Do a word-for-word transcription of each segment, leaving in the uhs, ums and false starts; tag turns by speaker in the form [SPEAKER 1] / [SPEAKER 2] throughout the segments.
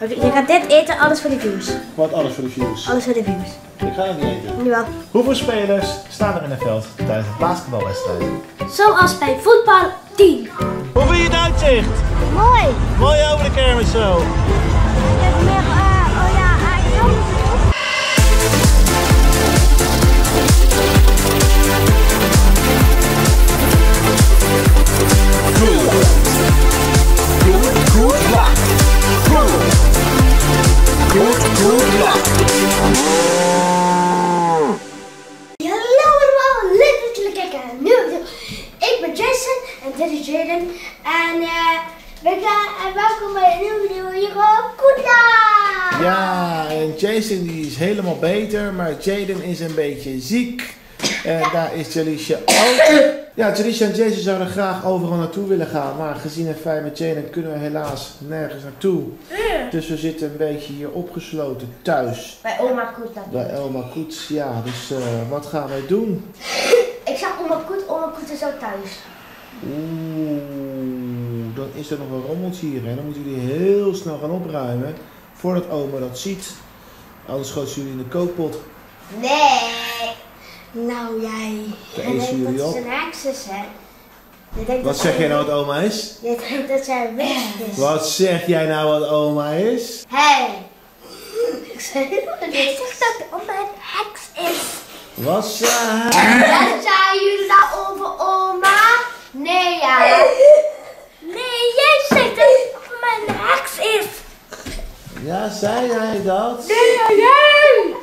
[SPEAKER 1] Je gaat dit eten, alles voor de views.
[SPEAKER 2] Wat alles voor de views?
[SPEAKER 1] Alles voor de views.
[SPEAKER 2] Ik ga het niet eten.
[SPEAKER 1] Jawel.
[SPEAKER 2] Hoeveel spelers staan er in het veld tijdens een basketbalwedstrijd?
[SPEAKER 1] Zoals bij voetbal tien.
[SPEAKER 2] Hoe vind je het uitzicht?
[SPEAKER 1] Mooi.
[SPEAKER 2] Mooi over de kermis zo.
[SPEAKER 1] Ik heb meer, uh, oh ja, eigenlijk. Hallo allemaal, leuk dat jullie kijken naar een nieuwe video. Ik ben Jason en dit is Jaden. En uh, we gaan en welkom bij een nieuwe video hier op Koetla.
[SPEAKER 2] Ja, en Jason die is helemaal beter, maar Jaden is een beetje ziek. En ja. Daar is Jalisha ook. Ja, Jalisha en Jason zouden graag overal naartoe willen gaan, maar gezien het feit met Jaden kunnen we helaas nergens naartoe. Dus we zitten een beetje hier opgesloten thuis.
[SPEAKER 1] Bij oma Koet.
[SPEAKER 2] Bij oma Koet, ja. Dus uh, wat gaan wij doen?
[SPEAKER 1] Ik zag oma Koet, oma Koet is ook thuis.
[SPEAKER 2] Oeh, dan is er nog een rommeltje hier en dan moeten jullie heel snel gaan opruimen voordat oma dat ziet. Anders gooit ze jullie in de kookpot.
[SPEAKER 1] Nee. Nou jij.
[SPEAKER 2] Daar
[SPEAKER 1] Je
[SPEAKER 2] eten
[SPEAKER 1] denkt
[SPEAKER 2] jullie
[SPEAKER 1] dat
[SPEAKER 2] op.
[SPEAKER 1] ze een heks is, hè? Je denkt
[SPEAKER 2] Wat
[SPEAKER 1] dat
[SPEAKER 2] zeg
[SPEAKER 1] zij-
[SPEAKER 2] jij nou wat oma is?
[SPEAKER 1] Je denkt dat zij een witch is.
[SPEAKER 2] Wat zeg jij nou wat oma is?
[SPEAKER 1] Hé. Ik zeg dat oma een heks is.
[SPEAKER 2] Wat zei
[SPEAKER 1] Wat zijn jullie nou over oma? Nee, ja. Nee, jij zegt dat oma een heks is.
[SPEAKER 2] Ja, zei jij dat?
[SPEAKER 1] Nee, ja, jij.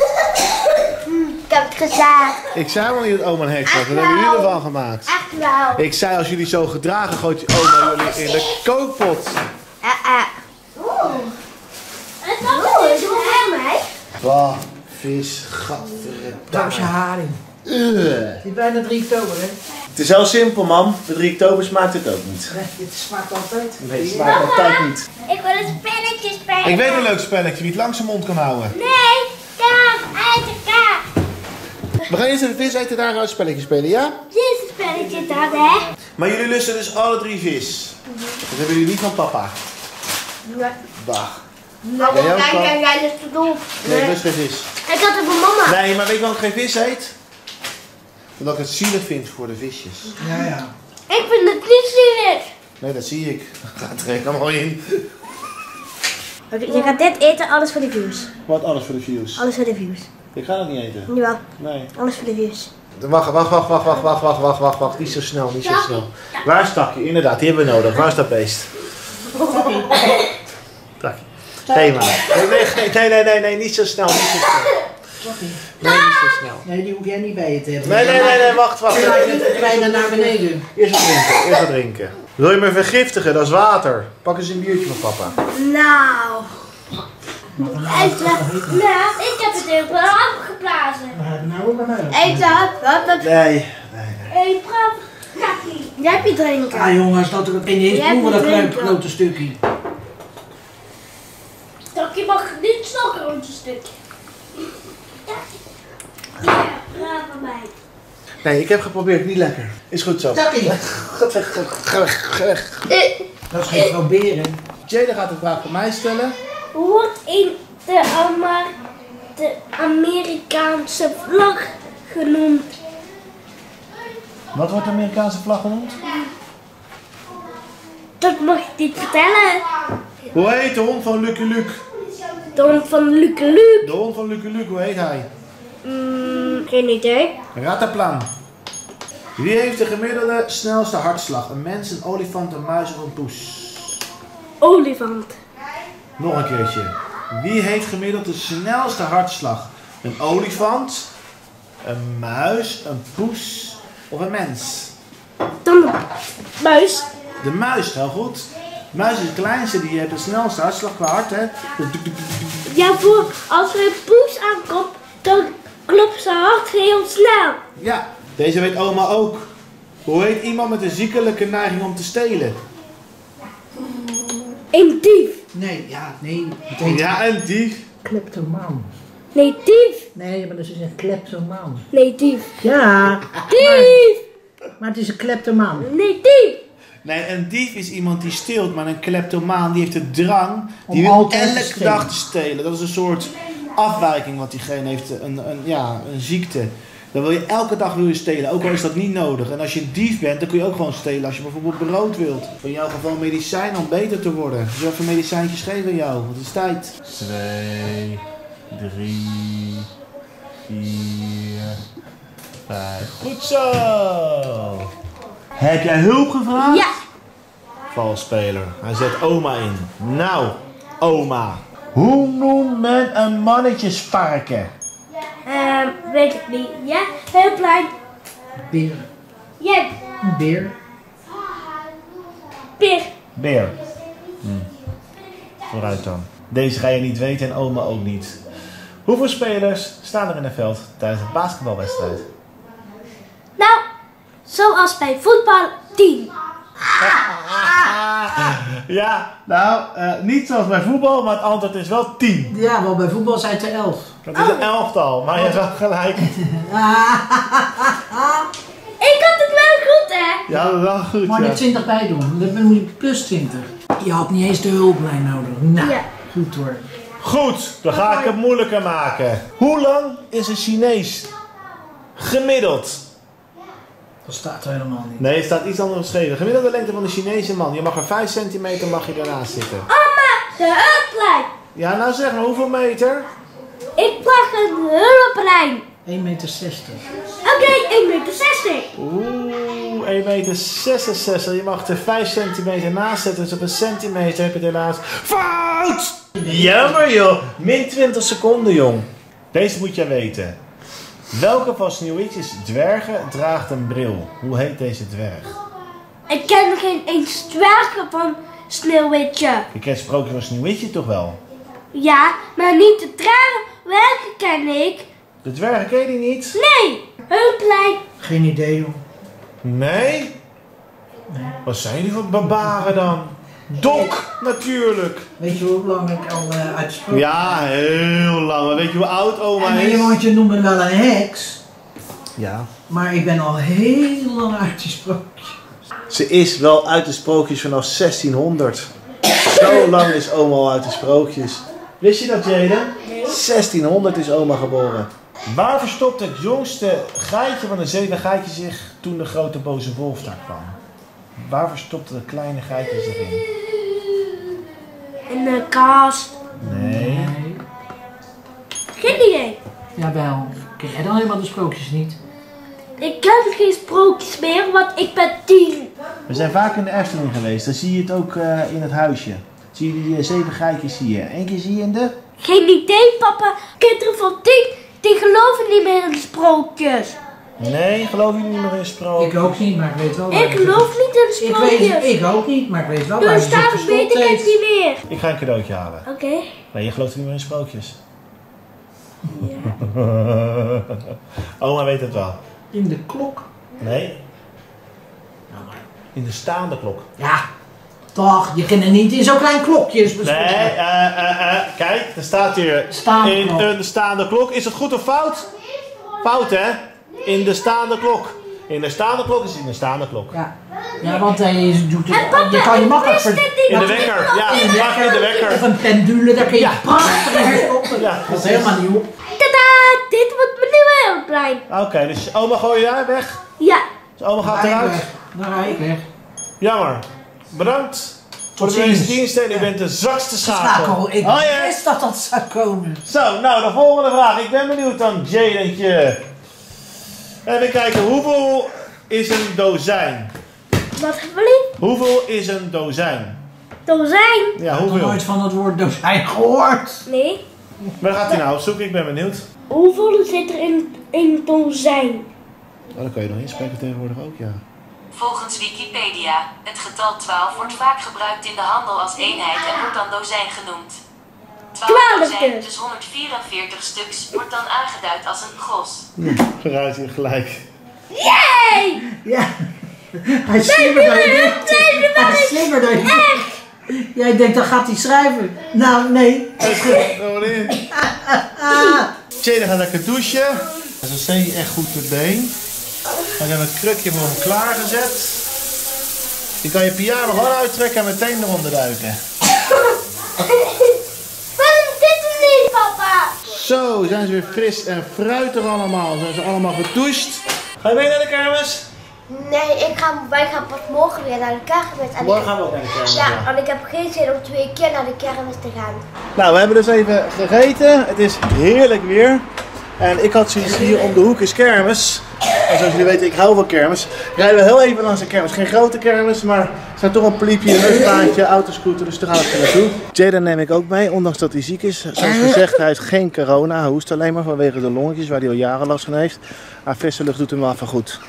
[SPEAKER 1] Ik heb het gezegd.
[SPEAKER 2] Ik zei wel niet dat oma een heks was, wat hebben jullie ervan gemaakt?
[SPEAKER 1] Echt wel.
[SPEAKER 2] Ik zei als jullie zo gedragen gooit je oma jullie in de kookpot.
[SPEAKER 1] Eh, eh. Oeh. En dan is het voor mij.
[SPEAKER 2] Wauw, vis, gadverdamme.
[SPEAKER 3] Doosje haring.
[SPEAKER 2] Uh.
[SPEAKER 3] Het is bijna drie oktober, hè?
[SPEAKER 2] Het is heel simpel, mam. Bij drie oktober smaakt het ook niet.
[SPEAKER 3] Nee, het smaakt altijd.
[SPEAKER 2] Nee, het smaakt altijd niet.
[SPEAKER 1] Ik wil een spelletje spelen.
[SPEAKER 2] Ik weet een leuk spelletje wie het lang zijn mond kan houden.
[SPEAKER 1] Nee, kaap, uit de kaap.
[SPEAKER 2] We gaan eerst even vis eten, daar een spelletje spelen, ja?
[SPEAKER 1] Dit is een spelletje dan, hè?
[SPEAKER 2] Maar jullie lusten dus alle drie vis. Dat hebben jullie niet van papa.
[SPEAKER 1] Nee.
[SPEAKER 2] Bah.
[SPEAKER 1] Nou,
[SPEAKER 2] Jij ook,
[SPEAKER 1] kijk,
[SPEAKER 2] pap?
[SPEAKER 1] kijk, jij is te doof.
[SPEAKER 2] Nee, ik lust geen vis.
[SPEAKER 1] Ik had het van mama.
[SPEAKER 2] Nee, maar weet je waarom ik geen vis eet? Omdat ik het zielig vind voor de visjes.
[SPEAKER 3] Ja, ja.
[SPEAKER 1] Ik vind het niet zielig.
[SPEAKER 2] Nee, dat zie ik. Gaat er helemaal in.
[SPEAKER 1] Je gaat dit eten, alles voor de views.
[SPEAKER 2] Wat alles voor de views?
[SPEAKER 1] Alles voor de views.
[SPEAKER 2] Ik ga dat niet eten.
[SPEAKER 1] Jawel,
[SPEAKER 2] Nee.
[SPEAKER 1] alles voor de views.
[SPEAKER 2] Wacht, wacht, wacht, wacht, wacht, wacht, wacht, wacht, wacht, wacht. Niet zo snel, niet zo snel. Waar is Takkie? Inderdaad, die hebben we nodig. Waar is dat beest? Takkie. Geef maar. Nee, nee, nee, nee, nee, niet zo snel, niet zo snel. Nee, niet zo snel.
[SPEAKER 3] Nee, die hoef jij niet bij je te hebben.
[SPEAKER 2] Nee, nee, nee, nee, wacht, wacht.
[SPEAKER 3] Bijna naar beneden.
[SPEAKER 2] Eerst wat drinken, eerst wat drinken. Wil je me vergiftigen? Dat is water. Pak eens een biertje van papa.
[SPEAKER 1] Nou. Ik dacht, nou, ik heb het heel wel afgeblazen.
[SPEAKER 3] Maar heb je nou ook bij mij?
[SPEAKER 1] Ik dacht, wat dat...
[SPEAKER 2] Nee, nee, nee.
[SPEAKER 1] Ik praat. Kakkie. Jij hebt je drinken.
[SPEAKER 3] Ah jongens, dat kan je niet eens
[SPEAKER 1] Jij hebt
[SPEAKER 3] proeven, dat
[SPEAKER 1] een
[SPEAKER 3] klein
[SPEAKER 1] drinken.
[SPEAKER 3] grote stukje.
[SPEAKER 1] Takkie mag niet zo'n grote stukje. Ja, praat van mij.
[SPEAKER 2] Nee, ik heb geprobeerd, niet lekker. Is goed zo.
[SPEAKER 3] Takkie!
[SPEAKER 2] Ga weg, ga weg, ga weg.
[SPEAKER 3] Dat is geen proberen.
[SPEAKER 2] Jada gaat een vraag voor mij stellen.
[SPEAKER 1] Hoe wordt in de, Ama de Amerikaanse vlag genoemd?
[SPEAKER 2] Wat wordt de Amerikaanse vlag genoemd?
[SPEAKER 1] Dat mag ik niet vertellen.
[SPEAKER 2] Hoe heet de hond van Lucky Luke?
[SPEAKER 1] De hond van Luke Luke.
[SPEAKER 2] De hond van Lucky Luke, hoe heet hij?
[SPEAKER 1] Mm, geen idee.
[SPEAKER 2] Rataplan. Wie heeft de gemiddelde snelste hartslag? Een mens, een olifant, een muis of een poes?
[SPEAKER 1] Olifant.
[SPEAKER 2] Nog een keertje. Wie heeft gemiddeld de snelste hartslag? Een olifant, een muis, een poes of een mens?
[SPEAKER 1] Dan de muis.
[SPEAKER 2] De muis, heel goed. De muis is het kleinste, die heeft de snelste hartslag qua hart, hè?
[SPEAKER 1] Ja, voor als er een poes aankomt, dan klopt zijn hart heel snel.
[SPEAKER 2] Ja, deze weet oma ook. Hoe heet iemand met een ziekelijke neiging om te stelen?
[SPEAKER 1] Een dief.
[SPEAKER 3] Nee, ja, nee. Het heet
[SPEAKER 2] Ja, een dief.
[SPEAKER 3] kleptomaan.
[SPEAKER 1] Nee, dief.
[SPEAKER 3] Nee, maar dat is een kleptomaan.
[SPEAKER 1] Nee, dief.
[SPEAKER 3] Ja,
[SPEAKER 1] Dief.
[SPEAKER 3] maar het is een kleptomaan.
[SPEAKER 1] Nee, dief.
[SPEAKER 2] Nee, een dief is iemand die steelt, maar een kleptomaan die heeft de drang die
[SPEAKER 3] Om
[SPEAKER 2] wil
[SPEAKER 3] altijd te
[SPEAKER 2] elke
[SPEAKER 3] stelen.
[SPEAKER 2] dag te stelen. Dat is een soort afwijking wat diegene heeft, een, een, ja, een ziekte. Dan wil je elke dag wil je stelen, ook al is dat niet nodig. En als je een dief bent, dan kun je ook gewoon stelen als je bijvoorbeeld brood wilt. In jouw geval medicijn om beter te worden. Dus even medicijntjes geven aan jou, want het is tijd. Twee, drie, vier, vijf. Goed zo! Heb jij hulp gevraagd?
[SPEAKER 1] Ja.
[SPEAKER 2] Valspeler. Hij zet oma in. Nou, oma. Hoe noemt men een mannetjesvarken?
[SPEAKER 1] Ehm, weet ik niet. Ja, heel klein.
[SPEAKER 3] Beer.
[SPEAKER 1] Ja,
[SPEAKER 3] Een beer.
[SPEAKER 1] Peer.
[SPEAKER 2] Beer. Hm. Vooruit dan. Deze ga je niet weten en oma ook niet. Hoeveel spelers staan er in het veld tijdens een basketbalwedstrijd?
[SPEAKER 1] Nou, zoals bij voetbal tien.
[SPEAKER 2] Ja, nou, uh, niet zoals bij voetbal, maar het antwoord is wel tien.
[SPEAKER 3] Ja, wel bij voetbal zijn het er elf.
[SPEAKER 2] Dat is een elftal, maar je hebt wel gelijk.
[SPEAKER 1] Ik had het wel goed, hè?
[SPEAKER 2] Ja, dat is wel goed,
[SPEAKER 3] Maar
[SPEAKER 2] ja.
[SPEAKER 3] er twintig bij doen, dan moet je plus twintig. Je had niet eens de hulplijn nodig. Nou,
[SPEAKER 1] Ja.
[SPEAKER 3] goed hoor.
[SPEAKER 2] Goed, dan ga ik het moeilijker maken. Hoe lang is een Chinees gemiddeld?
[SPEAKER 3] Dat staat er helemaal niet.
[SPEAKER 2] Nee, het staat iets anders geschreven. Gemiddelde lengte van de Chinese man. Je mag er vijf centimeter mag je daarnaast zitten.
[SPEAKER 1] Oma, de hulplijn.
[SPEAKER 2] Ja, nou zeg maar, hoeveel meter?
[SPEAKER 1] Ik mag een hulplijn.
[SPEAKER 3] één meter zestig.
[SPEAKER 1] Oké, één meter zestig.
[SPEAKER 2] Oeh, één meter zesenzestig. Je mag er vijf centimeter naast zetten. Dus op een centimeter heb je het helaas fout! Jammer joh. Min twintig seconden jong. Deze moet jij weten. Welke van Sneeuwwitjes dwergen draagt een bril? Hoe heet deze dwerg?
[SPEAKER 1] Ik ken geen eens dwergen van Sneeuwwitje.
[SPEAKER 2] Je kent het sprookje van Sneeuwwitje toch wel?
[SPEAKER 1] Ja, maar niet de dwergen ken ik.
[SPEAKER 2] De dwergen ken je die niet?
[SPEAKER 1] Nee, hulplijn.
[SPEAKER 3] Geen idee joh.
[SPEAKER 2] Nee?
[SPEAKER 3] Nee.
[SPEAKER 2] Wat zijn jullie voor barbaren dan? Dok, natuurlijk.
[SPEAKER 3] Weet je hoe lang ik al uh, uitgesproken
[SPEAKER 2] Ja, heel lang. Maar weet je hoe oud oma
[SPEAKER 3] En
[SPEAKER 2] is?
[SPEAKER 3] je, want je noemt me wel een heks.
[SPEAKER 2] Ja.
[SPEAKER 3] Maar ik ben al heel lang uit die sprookjes.
[SPEAKER 2] Ze is wel uit de sprookjes vanaf zestienhonderd. Zo lang is oma al uit de sprookjes. Wist je dat, Jaden? zestienhonderd is oma geboren. Waar verstopte het jongste geitje van de zeven geitjes zich toen de grote boze wolf daar kwam? Waar verstopte de kleine geitjes zich in?
[SPEAKER 1] In de kast.
[SPEAKER 2] Nee.
[SPEAKER 1] Geen idee.
[SPEAKER 3] Jawel. Ken jij dan helemaal de sprookjes niet?
[SPEAKER 1] Ik ken geen sprookjes meer, want ik ben tien.
[SPEAKER 2] We zijn vaak in de Efteling geweest. Dan zie je het ook uh, in het huisje. Zie je die uh, zeven geitjes zie je. Eén keer zie je in de...
[SPEAKER 1] Geen idee, papa. Kinderen van tien, die geloven niet meer in de sprookjes.
[SPEAKER 2] Nee, geloof je niet meer in sprookjes?
[SPEAKER 3] Ik ook niet, maar ik weet wel waar
[SPEAKER 1] Ik
[SPEAKER 3] je
[SPEAKER 1] geloof niet in de
[SPEAKER 3] Ik
[SPEAKER 1] sprookjes.
[SPEAKER 3] weet, ik ook niet, maar ik weet wel waar je
[SPEAKER 1] Dus
[SPEAKER 3] zich
[SPEAKER 1] daarom weet
[SPEAKER 3] verstopt
[SPEAKER 1] ik het
[SPEAKER 3] heeft.
[SPEAKER 1] niet meer.
[SPEAKER 2] Ik ga een cadeautje halen.
[SPEAKER 1] Oké.
[SPEAKER 2] Nee, je gelooft niet meer in sprookjes.
[SPEAKER 1] Ja.
[SPEAKER 2] Oma weet het wel.
[SPEAKER 3] In de klok.
[SPEAKER 2] Nee,
[SPEAKER 3] Nou maar.
[SPEAKER 2] in de staande klok.
[SPEAKER 3] Ja, toch, je kent het niet in zo'n klein klokjes.
[SPEAKER 2] Nee, eh, eh, eh, kijk, er staat hier
[SPEAKER 3] Staande
[SPEAKER 2] in
[SPEAKER 3] klok.
[SPEAKER 2] een staande klok. Is het goed of fout? Fout, hè? In de staande klok. In de staande klok is in de staande klok.
[SPEAKER 3] Ja, ja want hij doet
[SPEAKER 1] En
[SPEAKER 3] het,
[SPEAKER 1] papa,
[SPEAKER 3] je kan je
[SPEAKER 1] ik
[SPEAKER 3] makkelijk
[SPEAKER 1] wist
[SPEAKER 3] ver...
[SPEAKER 1] het niet.
[SPEAKER 2] In de wekker, ja,
[SPEAKER 3] In de
[SPEAKER 2] mag je in de
[SPEAKER 3] Of
[SPEAKER 2] wekker.
[SPEAKER 3] een pendule, daar kun je
[SPEAKER 2] Ja.
[SPEAKER 3] prachtig in stoppen.
[SPEAKER 2] Ja,
[SPEAKER 3] Dat is helemaal niet op.
[SPEAKER 1] Tada, dit wordt mijn nieuwe hulplijn.
[SPEAKER 2] Oké, dus oma gooi je daar weg.
[SPEAKER 1] Ja.
[SPEAKER 2] Dus oma gaat
[SPEAKER 3] Dan ga ik
[SPEAKER 2] eruit.
[SPEAKER 3] weg. Dan ga ik weg.
[SPEAKER 2] Jammer. Bedankt voor de
[SPEAKER 3] ziens.
[SPEAKER 2] meeste diensten en u
[SPEAKER 3] Ja.
[SPEAKER 2] bent de zwakste schakel.
[SPEAKER 3] Schakel, ik
[SPEAKER 2] Oh ja.
[SPEAKER 3] wist dat dat zou komen.
[SPEAKER 2] Zo, nou de volgende vraag. Ik ben benieuwd dan, Jadentje. Even kijken, hoeveel is een dozijn?
[SPEAKER 1] Wat hebben jullie?
[SPEAKER 2] Hoeveel is een dozijn?
[SPEAKER 1] Dozijn?
[SPEAKER 2] Ja,
[SPEAKER 3] Ik heb nog
[SPEAKER 2] hoeveel?
[SPEAKER 3] nooit van het woord dozijn gehoord.
[SPEAKER 1] Nee.
[SPEAKER 2] Waar gaat hij nou op zoek? Ik ben benieuwd.
[SPEAKER 1] Hoeveel zit er in een dozijn?
[SPEAKER 2] Oh, dat kan je nog inspreken tegenwoordig ook, ja.
[SPEAKER 4] Volgens Wikipedia, het getal twaalf wordt vaak gebruikt in de handel als eenheid en wordt dan dozijn genoemd. twaalf
[SPEAKER 1] twaalf
[SPEAKER 4] dozijn,
[SPEAKER 1] dus.
[SPEAKER 4] dus honderdvierenveertig stuks, wordt dan aangeduid als een gros.
[SPEAKER 2] Vooruit hier gelijk.
[SPEAKER 1] Yay!
[SPEAKER 3] Ja. Hij is slimmer dan je denkt. Hij is slimmer dan je denkt. Jij denkt, dan gaat hij schrijven. Nou, nee.
[SPEAKER 2] Dat is goed, gewoon in. Jaden gaat lekker douchen. Dus dan zie je echt goed de been. Dan hebben we het krukje voor hem klaargezet. Je kan je pyjama gewoon uittrekken en meteen eronder duiken.
[SPEAKER 1] Waarom dit er niet, papa?
[SPEAKER 2] Zo, zijn ze weer fris en fruitig allemaal. Zijn ze allemaal getoucht. Ga je mee naar de kermis?
[SPEAKER 1] Nee, ik ga, wij gaan pas morgen weer naar de kermis. En
[SPEAKER 2] Morgen
[SPEAKER 1] ik,
[SPEAKER 2] gaan we ook naar de kermis.
[SPEAKER 1] Ja, want ik heb geen zin om twee keer naar de kermis te gaan.
[SPEAKER 2] Nou, we hebben dus even gegeten. Het is heerlijk weer. En ik had zoiets, hier om de hoek is kermis. En zoals jullie weten, ik hou van kermis. Rijden we heel even langs de kermis. Geen grote kermis, maar er zijn toch een pliepje, een neusbaantje, autoscooter. Dus daar gaan we even naartoe. Jaden neem ik ook mee, ondanks dat hij ziek is. Zoals gezegd, hij heeft geen corona. Hij hoest alleen maar vanwege de longetjes, waar hij al jaren last van heeft. Maar frisse lucht doet hem wel even goed.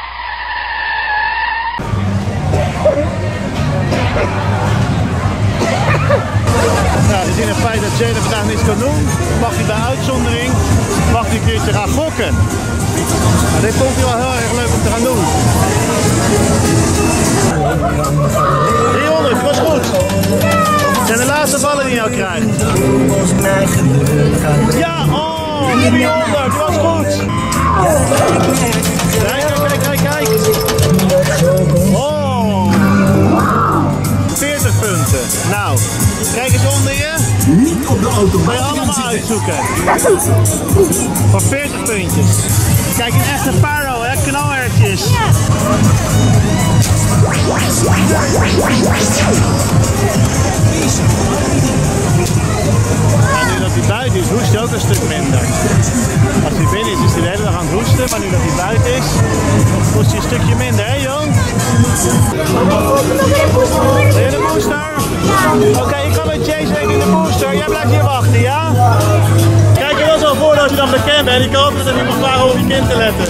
[SPEAKER 2] Nou, gezien het feit dat Jaden vandaag niets kan doen, mag hij bij uitzondering mag hij een keertje gaan gokken. Nou, dit vond hij wel heel erg leuk om te gaan doen. driehonderd, was goed. Het zijn de laatste ballen die je nou krijgt. Ja, oh, driehonderd, die was goed. Kijk, kijk, kijk, kijk. Oh. veertig punten. Nou, kijk eens onder je.
[SPEAKER 5] Niet op de auto.
[SPEAKER 2] Ga je allemaal uitzoeken. Voor veertig puntjes. Kijk, een echte paro, hè? Knalhertjes. Ja. En nu dat hij buiten is, hoest hij ook een stuk minder. Als hij binnen is, is hij de hele dag aan het hoesten. Maar nu dat hij buiten is, hoest hij een stukje minder, hè Jong? Wil je de booster? Oké, okay, ik ga met Chase in de booster. Jij blijft hier wachten, ja? Kijk er wel zo voor als je dan bekend bent. Ik hoop dat je mag vragen om op je kind te letten.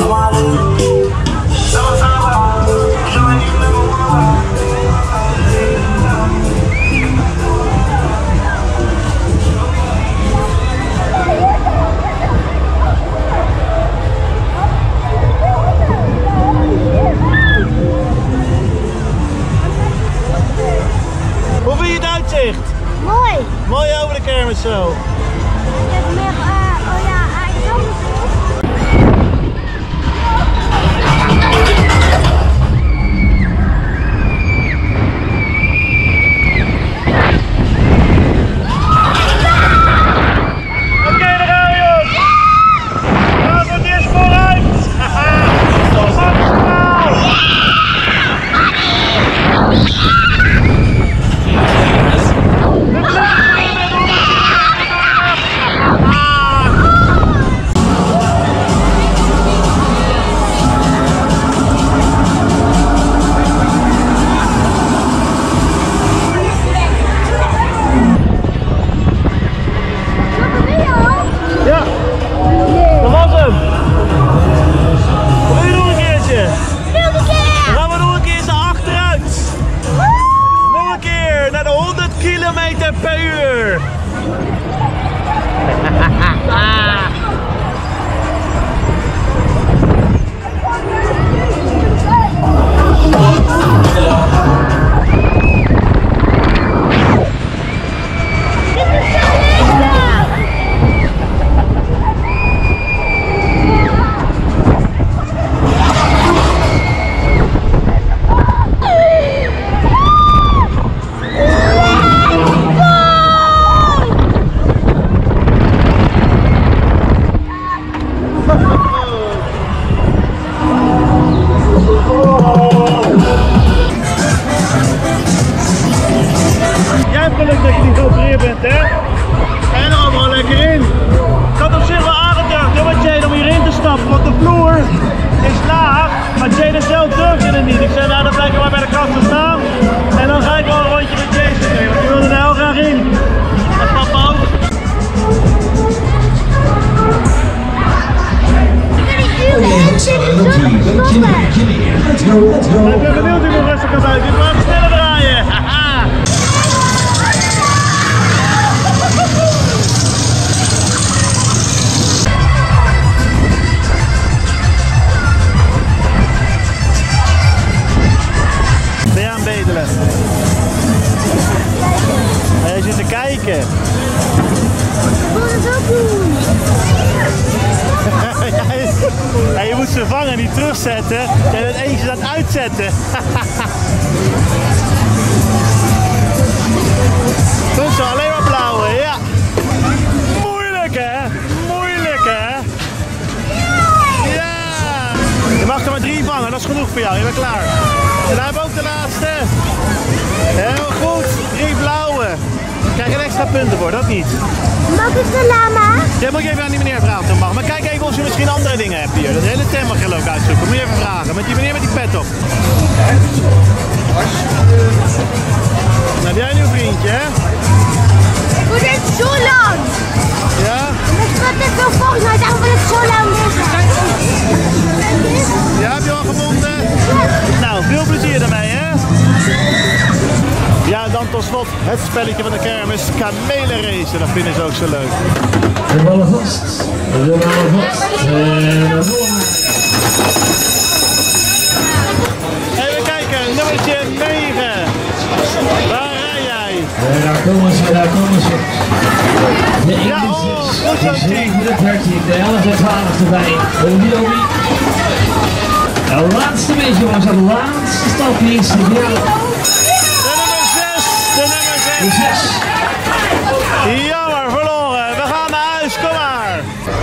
[SPEAKER 2] Hoe vind je het uitzicht?
[SPEAKER 1] Mooi.
[SPEAKER 2] Mooi over de kermis zo.
[SPEAKER 1] Ik heb meer, uh, oh ja, ik kan het
[SPEAKER 2] kilometer per uur. Want de vloer is laag, maar Jaden zelf durfde het niet. Ik zei, nou dan blijf ik maar bij de kast staan. En dan ga ik wel een rondje met Jason doen, want die wilde er heel graag in. En papa ook. Ik ben benieuwd hoe de rustig kan uit. Dus we gaan sneller draaien. Maar jij zit te kijken.
[SPEAKER 1] Ik wil het ook doen.
[SPEAKER 2] Ja, je moet ze vangen en niet terugzetten. Jij bent eentje aan het uitzetten. Toen zo, alleen maar blauwe, ja. Moeilijk hè? Moeilijk hè? Ja! Je mag er maar drie vangen, dat is genoeg voor jou, je bent klaar. En dan hebben we ook de laatste. Heel goed, drie blauwe. Krijg je extra punten voor, dat niet.
[SPEAKER 1] Mag ik de lama?
[SPEAKER 2] Ja, moet je even aan die meneer vragen of dat mag. Maar kijk even of je misschien andere dingen hebt hier. Dat hele tent mag je ook uitzoeken. Moet je even vragen. Met die meneer met die pet op. Dan heb jij nu een vriendje, hè?
[SPEAKER 1] Hoe dit zo lang?
[SPEAKER 2] Ja?
[SPEAKER 1] Ik schat het zo volgens mij, daarom wil ik zo lang liggen.
[SPEAKER 2] Ja, heb je al gevonden? Nou, veel plezier ermee, hè? Ja, en dan tot slot het spelletje van de kermis, kamelenracen. Dat vinden ze ook zo leuk.
[SPEAKER 5] De ballen vast, de ballen vast. En
[SPEAKER 2] even kijken, nummertje negen. Waar rij jij?
[SPEAKER 5] En daar komen ze, daar komen ze. De één,
[SPEAKER 2] Ja,
[SPEAKER 5] de
[SPEAKER 2] oh,
[SPEAKER 5] zes,
[SPEAKER 2] goed zo,
[SPEAKER 5] de zeven, de dertien, de elf, de twaalf erbij. Obi, obi. Het laatste beetje jongens, het laatste stapje is de
[SPEAKER 2] De nummer zes, de nummer
[SPEAKER 5] De
[SPEAKER 2] zes.
[SPEAKER 5] zes.
[SPEAKER 2] Jammer, verloren. We gaan naar huis, kom maar.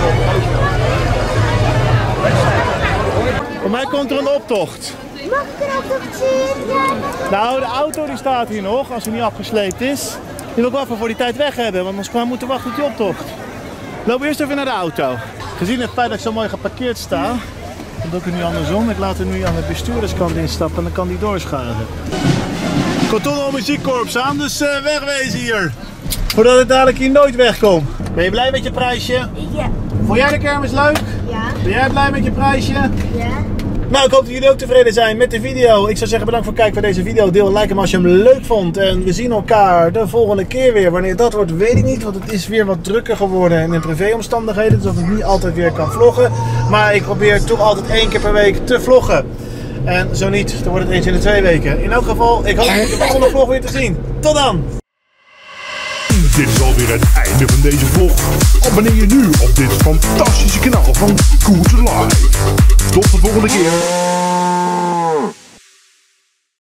[SPEAKER 2] Voor mij komt er een optocht.
[SPEAKER 1] Mag ik er ook nog zien? Ja.
[SPEAKER 2] Nou, de auto die staat hier nog, als hij niet afgesleept is. Die wil ik wel even voor die tijd weg hebben, want anders gaan we moeten wachten op die optocht. Loop eerst even naar de auto. Gezien het feit dat ik zo mooi geparkeerd sta, dan doe ik het nu andersom. Ik laat er nu aan de bestuurderskant instappen en dan kan die doorscharen. Cotonou muziekkorps aan, dus uh, wegwezen hier. Voordat ik dadelijk hier nooit wegkom. Ben je blij met je prijsje?
[SPEAKER 1] Ja.
[SPEAKER 2] Vond jij de kermis leuk?
[SPEAKER 1] Ja.
[SPEAKER 2] Ben jij blij met je prijsje?
[SPEAKER 1] Ja.
[SPEAKER 2] Nou, ik hoop dat jullie ook tevreden zijn met de video. Ik zou zeggen bedankt voor het kijken naar deze video. Deel en like hem als je hem leuk vond. En we zien elkaar de volgende keer weer. Wanneer dat wordt, weet ik niet. Want het is weer wat drukker geworden in privéomstandigheden. Dus dat ik niet altijd weer kan vloggen. Maar ik probeer toch altijd één keer per week te vloggen. En zo niet, dan wordt het eens in de twee weken. In elk geval, ik hoop de volgende vlog weer te zien. Tot dan!
[SPEAKER 6] Dit is alweer het einde van deze vlog. Abonneer je nu op dit fantastische kanaal van Koet Live. Tot de volgende keer.